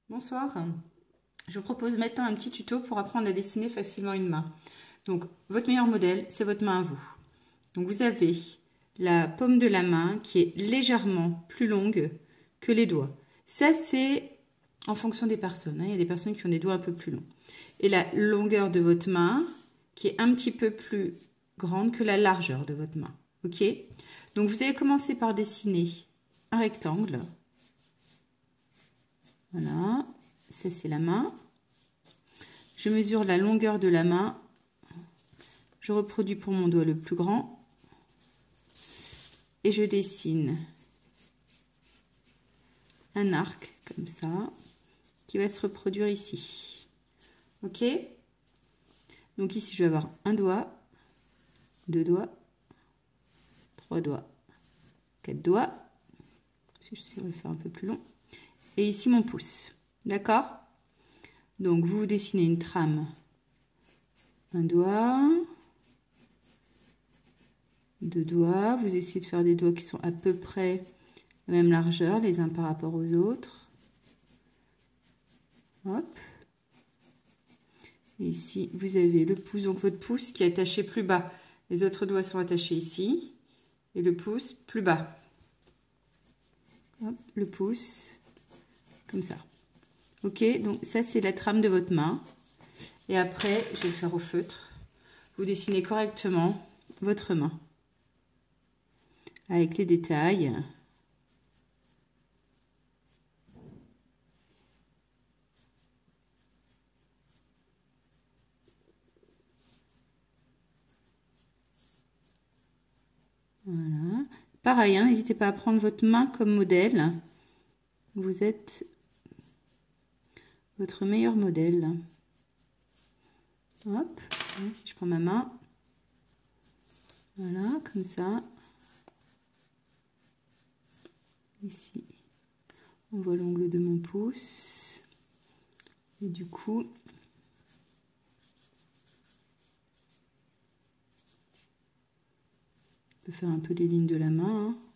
Bonsoir, je vous propose maintenant un petit tuto pour apprendre à dessiner facilement une main. Donc votre meilleur modèle, c'est votre main à vous. Donc vous avez la paume de la main qui est légèrement plus longue que les doigts. Ça c'est en fonction des personnes, hein. Il y a des personnes qui ont des doigts un peu plus longs. Et la longueur de votre main qui est un petit peu plus grande que la largeur de votre main. Ok? Donc vous allez commencer par dessiner un rectangle. Voilà, ça c'est la main. Je mesure la longueur de la main. Je reproduis pour mon doigt le plus grand. Et je dessine un arc comme ça, qui va se reproduire ici. Ok? Donc ici, je vais avoir un doigt, deux doigts, trois doigts, quatre doigts. Je vais le faire un peu plus long. Et ici, mon pouce. D'accord? Donc, vous dessinez une trame. Un doigt. Deux doigts. Vous essayez de faire des doigts qui sont à peu près la même largeur, les uns par rapport aux autres. Hop. Et ici, vous avez le pouce. Donc, votre pouce qui est attaché plus bas. Les autres doigts sont attachés ici. Et le pouce plus bas. Hop, le pouce. Comme ça. Ok, donc ça c'est la trame de votre main. Et après, je vais le faire au feutre. Vous dessinez correctement votre main. Avec les détails. Voilà. Pareil, hein, n'hésitez pas à prendre votre main comme modèle. Vous êtes votre meilleur modèle. Hop, si je prends ma main, voilà, comme ça. Ici, on voit l'ongle de mon pouce. Et du coup, je peux faire un peu les lignes de la main. Hein.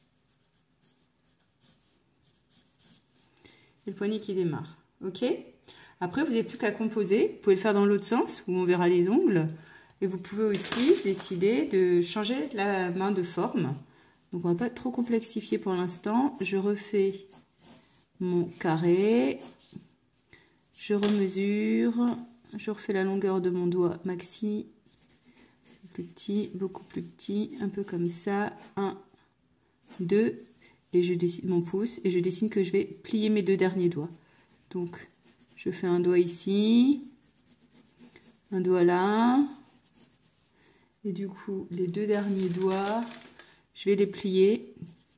Et le poignet qui démarre. Ok? Après, vous n'avez plus qu'à composer. Vous pouvez le faire dans l'autre sens, où on verra les ongles. Et vous pouvez aussi décider de changer la main de forme. Donc, on ne va pas trop complexifier pour l'instant. Je refais mon carré. Je remesure. Je refais la longueur de mon doigt maxi. Plus petit, beaucoup plus petit. Un peu comme ça. 1, 2. Et je dessine mon pouce. Et je dessine que je vais plier mes deux derniers doigts. Donc, je fais un doigt ici, un doigt là, et du coup, les deux derniers doigts, je vais les plier.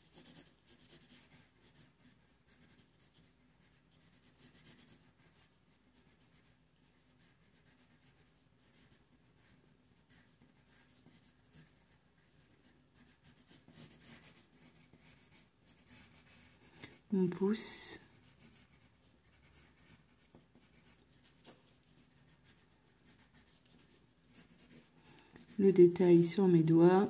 Mon pouce. Le détail sur mes doigts.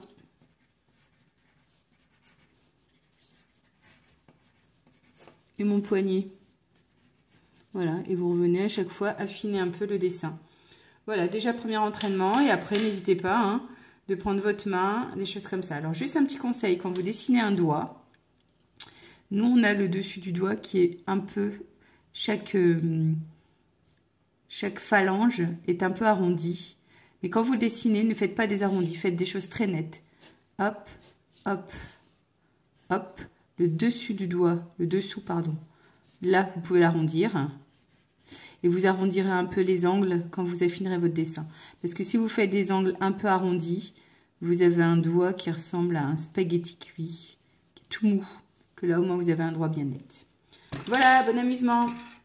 Et mon poignet. Voilà, et vous revenez à chaque fois affiner un peu le dessin. Voilà, déjà premier entraînement, et après n'hésitez pas hein, de prendre votre main, des choses comme ça. Alors juste un petit conseil, quand vous dessinez un doigt, nous on a le dessus du doigt qui est un peu, chaque phalange est un peu arrondie. Mais quand vous dessinez, ne faites pas des arrondis, faites des choses très nettes. Hop, hop, hop, le dessus du doigt, le dessous, pardon. Là, vous pouvez l'arrondir. Et vous arrondirez un peu les angles quand vous affinerez votre dessin. Parce que si vous faites des angles un peu arrondis, vous avez un doigt qui ressemble à un spaghetti cuit, qui est tout mou. Que là, au moins, vous avez un doigt bien net. Voilà, bon amusement!